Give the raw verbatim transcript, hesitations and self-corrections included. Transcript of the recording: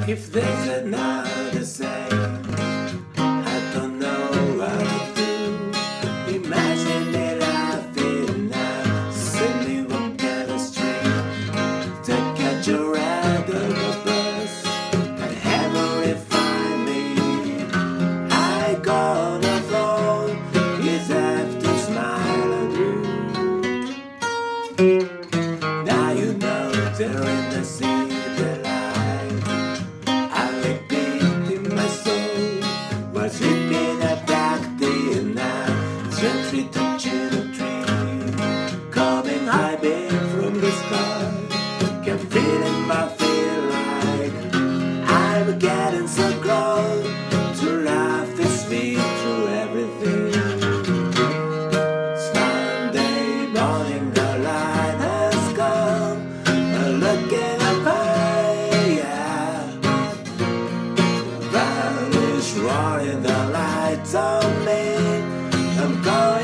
If there's another same, I don't know what to do. Imagine that I feel now, simply walk down the street to catch a ride of a bus, and heavenly find me. I gonna fall, is have to smile at you. Now you know they're in the sea. Sleeping a black day and night, gently touching a tree, coming high beam from the sky. Can feel it, my feel like I'm getting so close to life this sweet through everything. Sunday morning, the light has come, looking up high, yeah. Vanish, roaring the lights on me. I'm going